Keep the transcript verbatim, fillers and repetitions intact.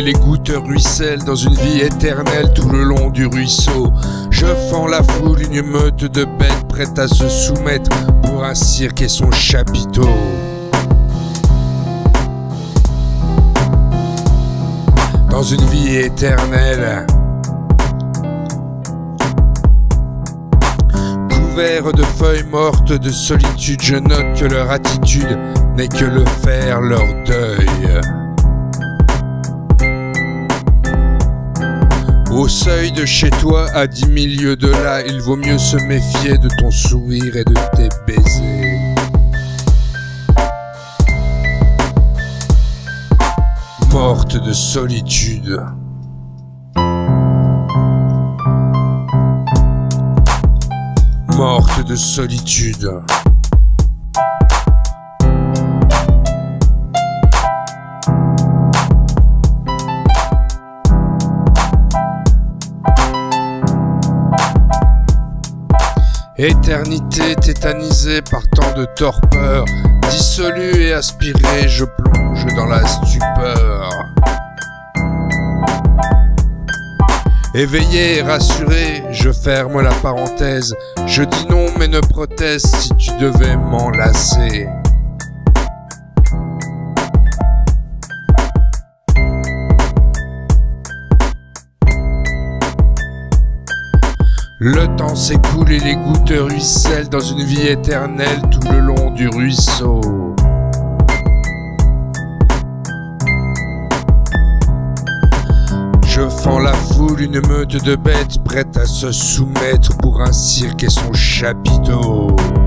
et les gouttes ruissellent dans une vie éternelle tout le long du ruisseau. Je fends la foule, une meute de bêtes prête à se soumettre pour un cirque et son chapiteau. Dans une vie éternelle, couvert de feuilles mortes de solitude, je note que leur attitude n'est que le faire leur deuil. Au seuil de chez toi, à dix mille lieues de là, il vaut mieux se méfier de ton sourire et de tes baisers. Morte de solitude. Morte de solitude. Éternité tétanisée par tant de torpeur, dissolue et aspirée, je plonge dans la stupeur. Éveillé et rassuré, je ferme la parenthèse, je dis non mais ne proteste si tu devais m'enlacer. Le temps s'écoule et les gouttes ruissellent dans une vie éternelle tout le long du ruisseau. Je fends la foule, une meute de bêtes prête à se soumettre pour un cirque et son chapiteau.